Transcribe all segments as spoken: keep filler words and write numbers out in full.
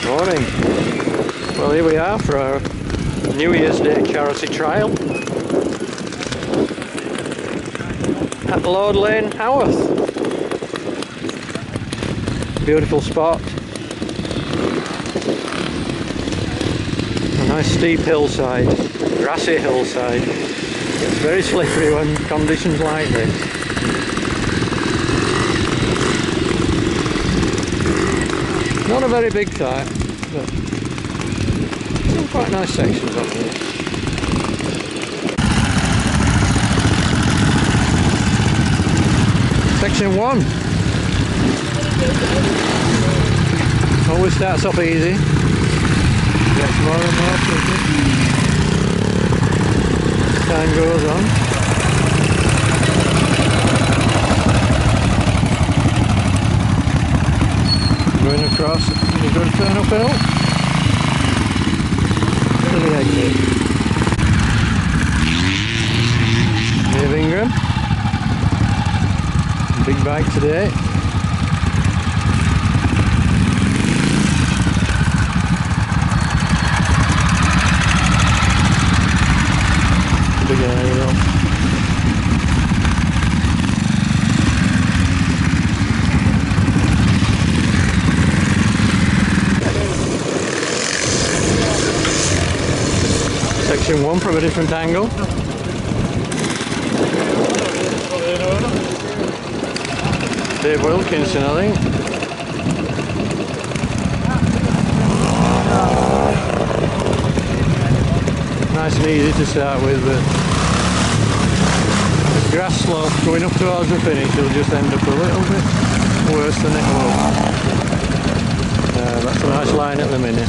Morning. Well, here we are for our New Year's Day charity trial at Lord Lane, Haworth. Beautiful spot. A nice steep hillside, grassy hillside. It's very slippery when conditions like this. Not a very big site, but some quite nice sections of it. Section one. Always starts off easy. Gets more and more tricky. Time goes on. Going across, you're going to turn uphill to the exit. Dave Ingram. Big bike today. Big Ariel. Section one from a different angle. David Wilkinson, I think. Nice and easy to start with, but this grass slope going up towards the finish will just end up a little bit worse than it will. Uh, that's a nice line at the minute.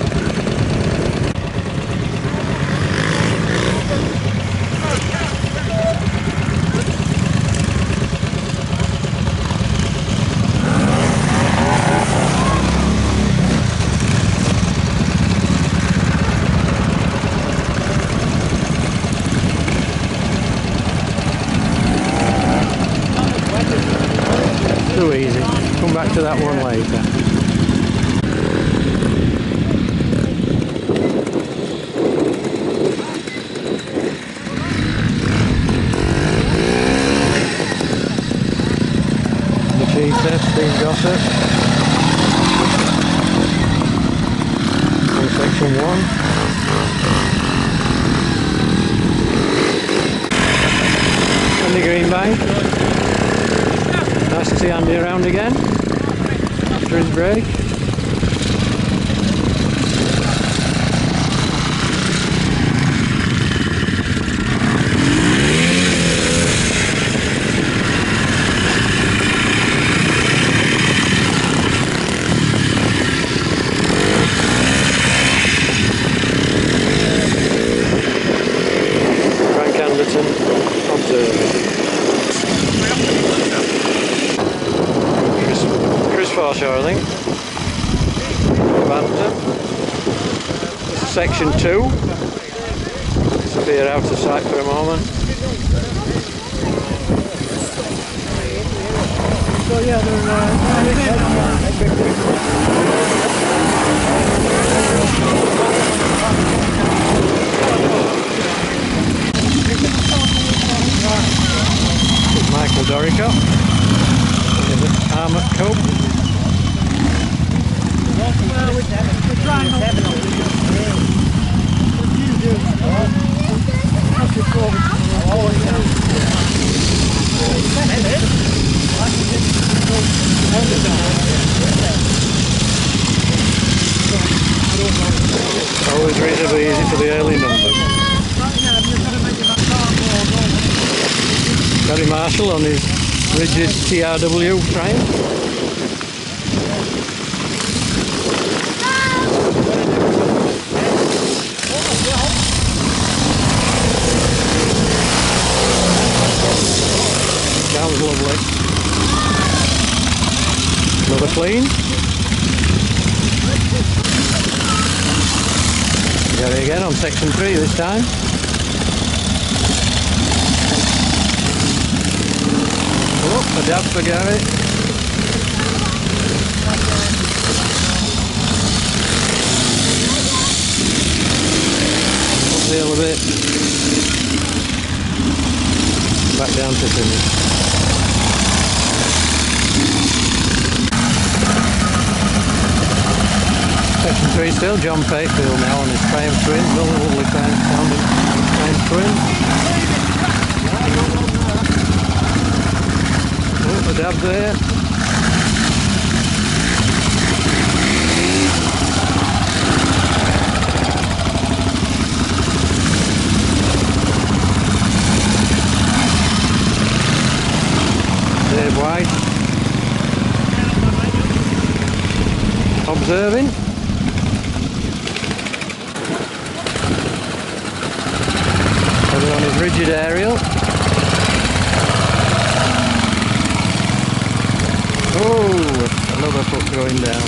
Too easy. Come back to that one later. The Cheetah, Steve Gossop. In section one. And the green bank. Nice to see Andy around again after his break. Frank Anderson observing. Foreshore, I think. Bantam. This is section two. Disappear out of sight for a moment. So yeah, they're uh, Michael Dorico. Armour Cope. Always reasonably easy for the early numbers. Barry Marshall on his rigid T R W frame. Sounds lovely. Another clean. Gary again on section three this time. Oh, a dab for Gary. Section three still, John Patefield now on his frame twin, lovely frame sounding frame twin. Oh, the dab there. Dave White. Observing. On his rigid Ariel. Oh, another foot going down.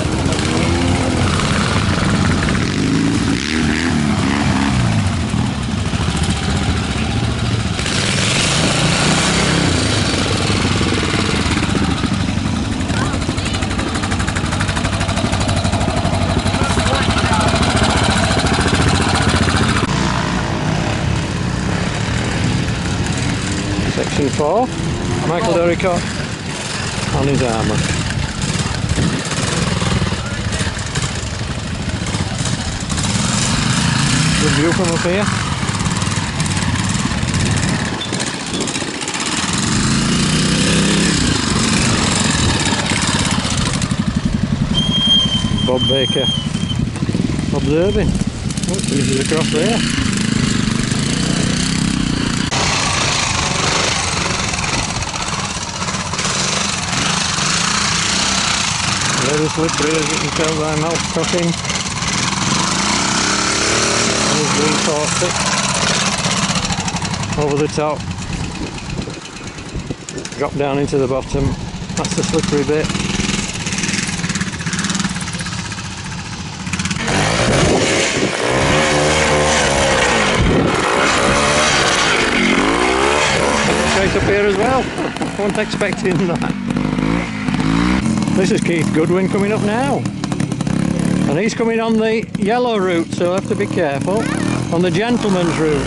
Section four, Michael Doricott on his armour. Good view from up here. Bob Baker observing. Oh, he's across there. Very slippery, as you can tell by mouth cocking. And he's reinforced it over the top. Drop down into the bottom. That's the slippery bit. Straight up here as well. I wasn't expecting that. This is Keith Goodwin coming up now, and he's coming on the yellow route, so have to be careful on the gentleman's route.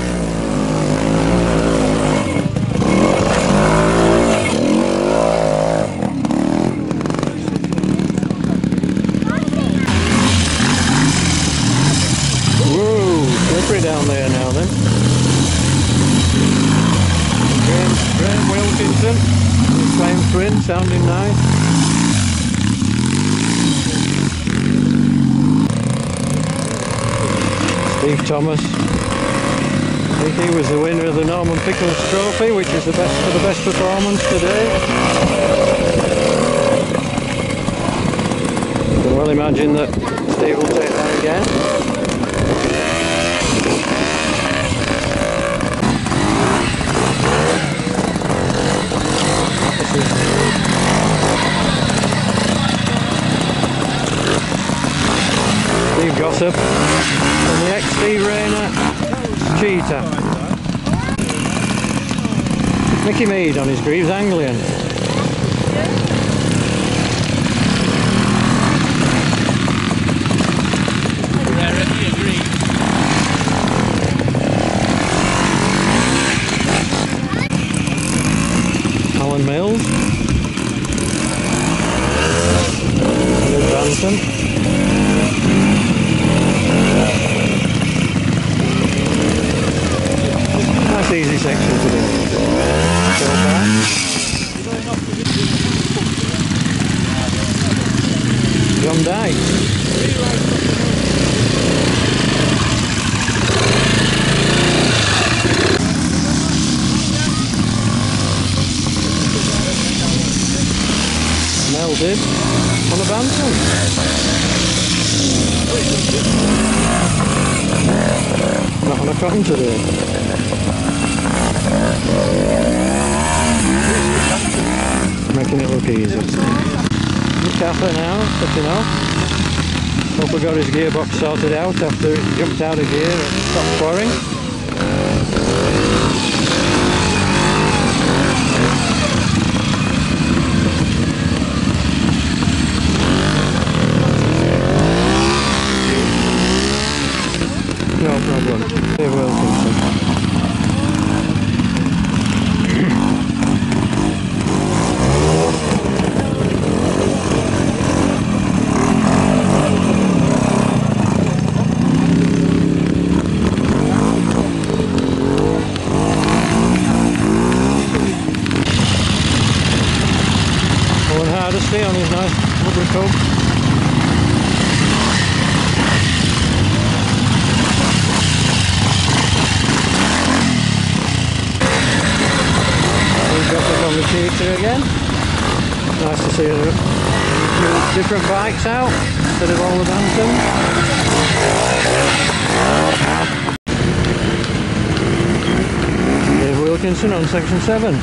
Whoa, slippery down there now then. David Wilkinson, his flame twin, sounding nice. Steve Thomas. I think he was the winner of the Norman Pickles Trophy, which is the best for the best performance today. You can well imagine that Steve will take that again. Steve Gossop and the ex-Steve Rayner Cheetah. Micky Mead on his Greeves Anglian. Alan Mills. And Bantam. Nice easy section to do. Go back. John Dyke. Melded on a Bantam. Not on a cotton today. Making it look easy. Look careful now, setting off. Hope we got his gearbox sorted out after it jumped out of gear and stopped pouring. No problem. Dave Wilkinson. on his nice lovely cub. Steve Gossop on the Cheetah again. Nice to see a few different bikes out instead of all the Bantams. David Wilkinson on section seven.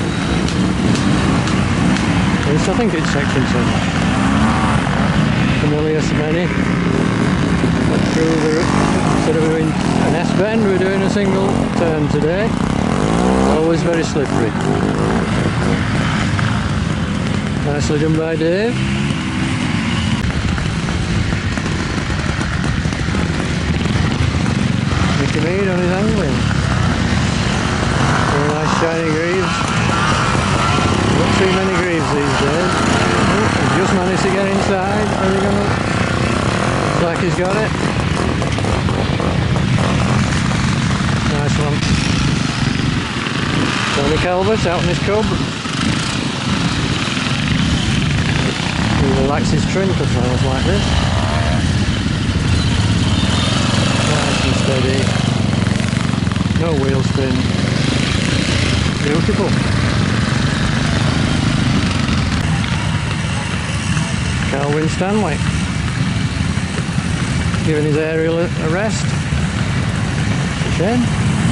At least I think it's section seven. Familiar to many. But through the, instead of doing an S-bend, we're doing a single turn today. Always very slippery. Nicely done by Dave. Micky Mead on his Anglian. Very nice shiny Greeves. Don't see many Greeves these days. Oh, he's just managed to get inside. Are they gonna? Looks like he's got it. Nice one. Tony Calvert out in his cub. He relaxes his trim for trials like this. Nice and steady. No wheel spin. Beautiful. Carl Winstanley giving his Ariel a rest. Shame.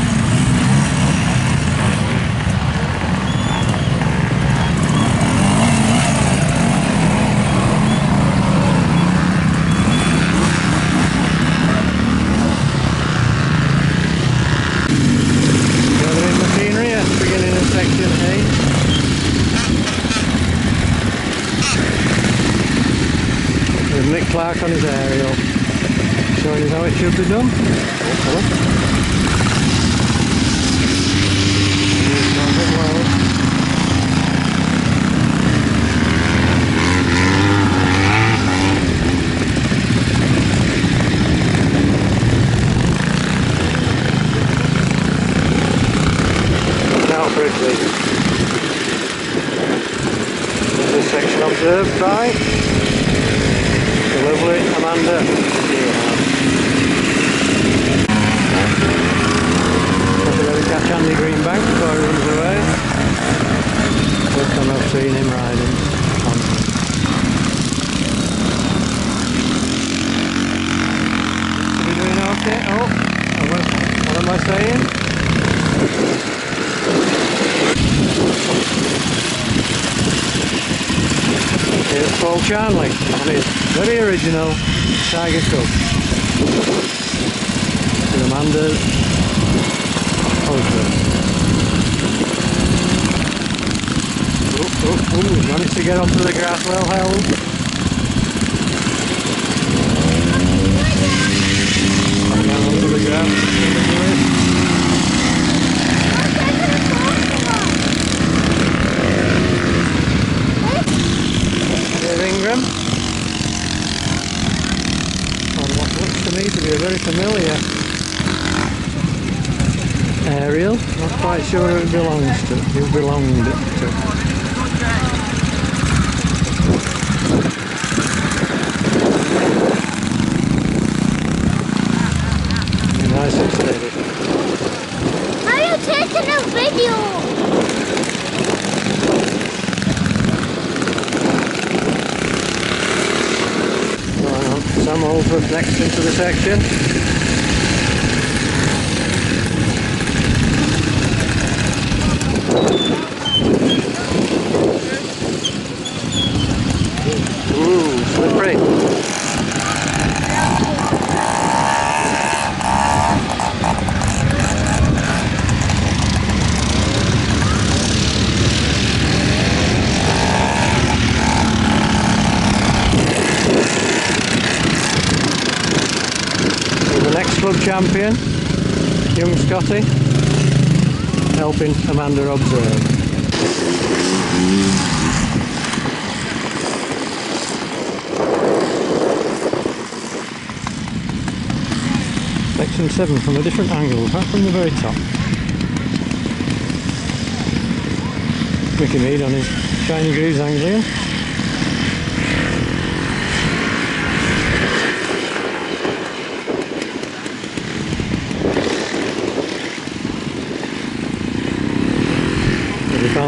Mick Clarke on his Ariel, showing us how it should be done. Oh, look out for it, please. This section observed by lovely Amanda. Have to let him catch Andy Greenbank before he runs away. First time I've seen him riding. Is he doing okay? Oh, what am I saying? Here's Paul Charnley on his very original Tiger Cub. With Amanda's husband. Oh, oh, oh, he's managed to get onto the grass well held. Down onto the grass. Dave Ingram on what looks to me to be a very familiar Ariel. Not quite sure who it belongs to. Who belonged to. Nice and steady. Are you taking a video? Sam Holdsworth next into the section. Ooh, slippery. Club champion, young Scotty, helping Amanda observe. Section seven from a different angle, right from the very top. Micky Mead on his shiny Greeves Anglian.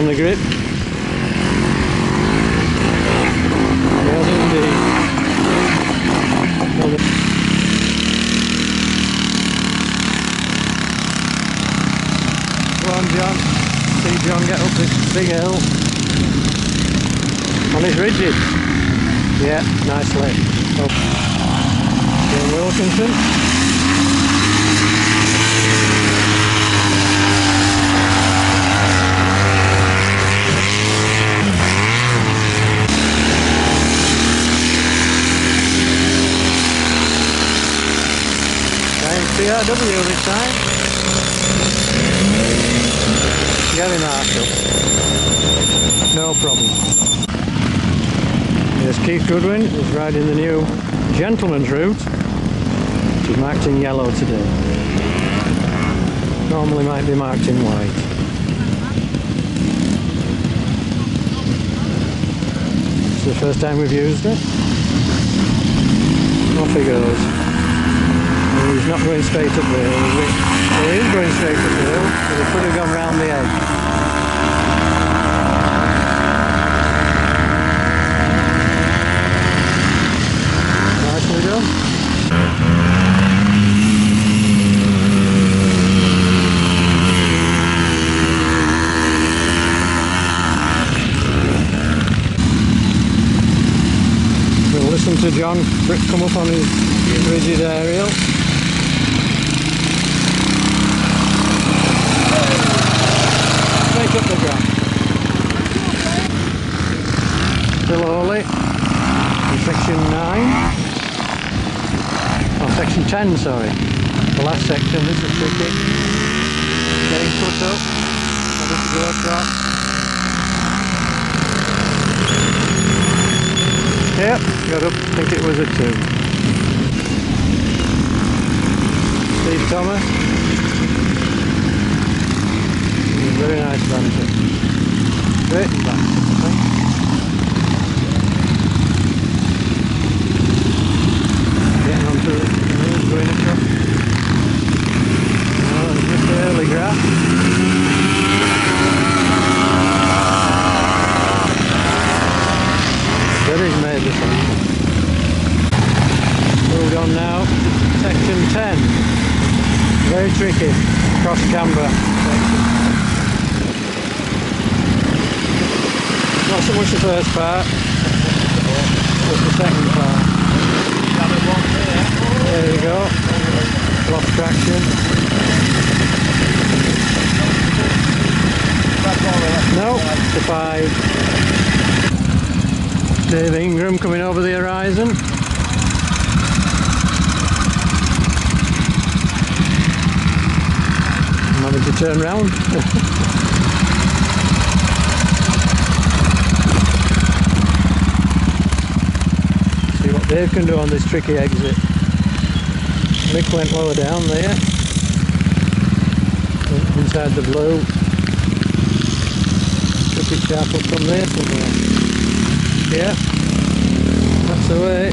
on the grip. Yes, indeed. Well, go on, John. See John get up this big hill. And it's rigid. Yeah, nicely. Oh. David Wilkinson. C R W this time. Gary Marshall. No problem. There's Keith Goodwin, who's riding the new gentleman's route, which is marked in yellow today. Normally might be marked in white. It's the first time we've used it. Off he goes. He's not going straight up there. Well, he is going straight up the hill, but he could have gone round the edge. Nicely done. We'll listen to John come up on his rigid Ariel. Up the ground. Still Hawley in section nine. Oh, section ten, sorry. The last section, this is tricky. Getting put up. Ready to go across. Yep, got up. I think it was a two. Steve Thomas. Very nice Bantam. Great Bantam, I think. Getting onto it, going across. Oh, it's just the early grass. Very made this one. Moved on now to section ten. Very tricky. Cross camber section. Not so much the first part, but the second part. There you go. Lost traction. No, to five. Dave Ingram coming over the horizon. I'm having to turn round. Dave can do on this tricky exit. Mick went lower down there, inside the blue. Took it sharp up from there somewhere. Yeah, that's the way.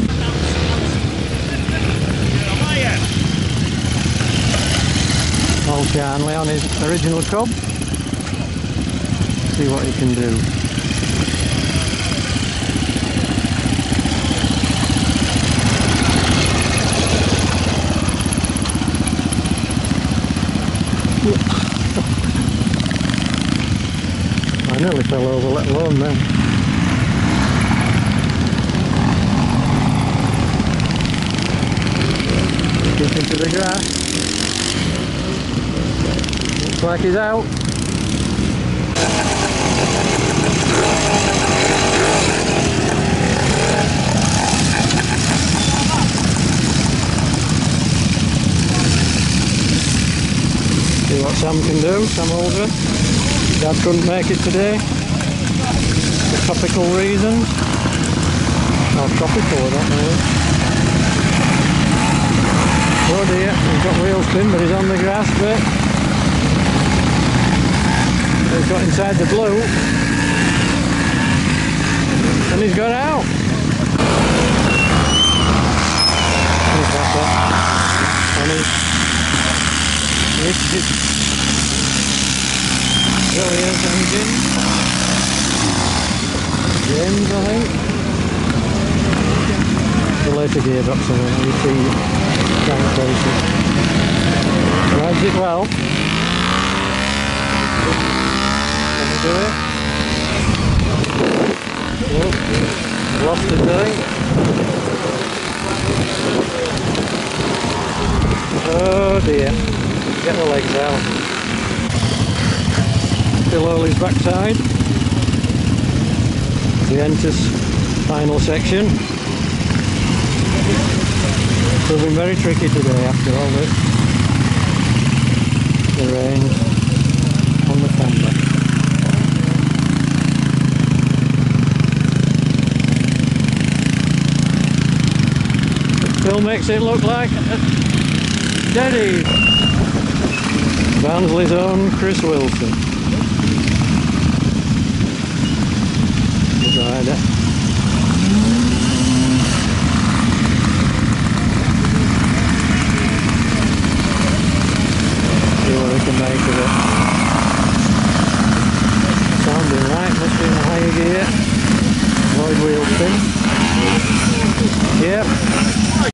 Old Charnley on his original cub. See what he can do. I nearly fell over, let alone then. Deep into the grass. Looks like he's out. See what Sam can do, Sam Aldrin. Dad couldn't make it today for topical reasons. Or tropical, I don't know. Oh dear, he's got wheel spin, but he's on the grass bit. He's got inside the blue. And he's got out. He's got that. And he's... he's, he's Well, Warriors engine. James, I think. The later gearbox of an E T tank places. Rides it well. Can we do it? Oh, lost it, I think. Oh dear. Get the legs out. Still Ollie's backside. The Entus final section. Proving very tricky today after all this. The rain on the camber. It still makes it look like Daddy. Barnsley's own Chris Wilson. The rider. See what we can make of it. Sounding right, must be in the higher gear. Lloyd wheel spin. Yep.